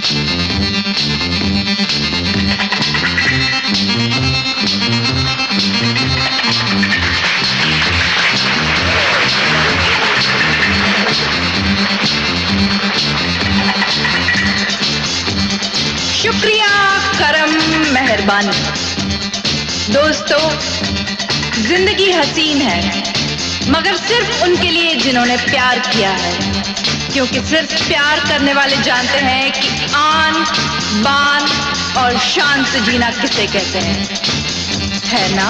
शुक्रिया, करम, मेहरबानी। दोस्तों, जिंदगी हसीन है मगर सिर्फ उनके लिए जिन्होंने प्यार किया है, क्योंकि सिर्फ प्यार करने वाले जानते हैं कि आन बान और शान से जीना किसे कहते हैं, है ना?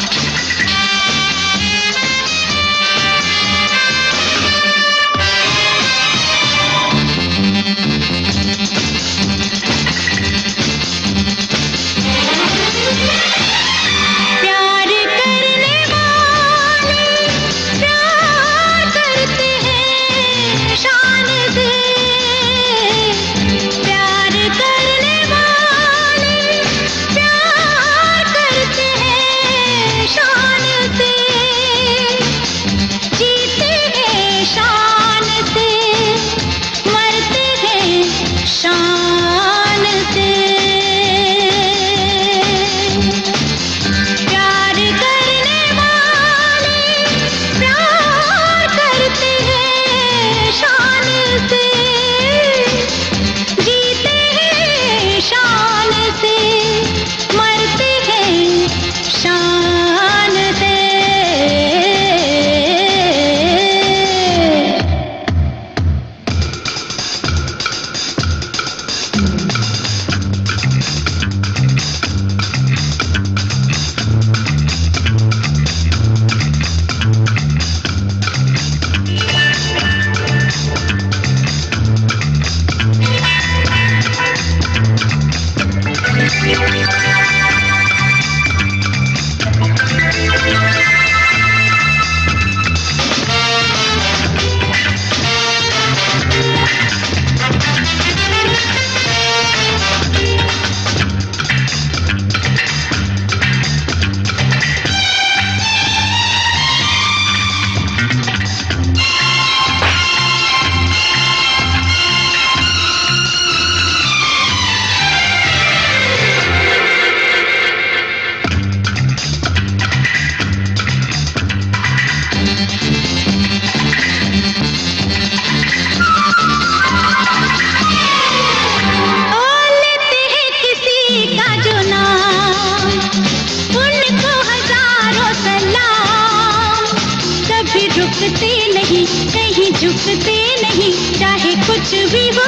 झुकते नहीं, कहीं झुकते नहीं, चाहे कुछ भी हो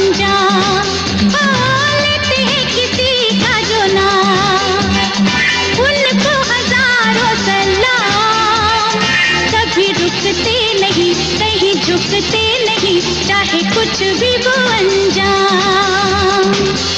अंजाम। लेते हैं किसी का जो नाम, उनको हजारों सलाम। कभी रुकते नहीं, कहीं झुकते नहीं, चाहे कुछ भी हो अंजाम।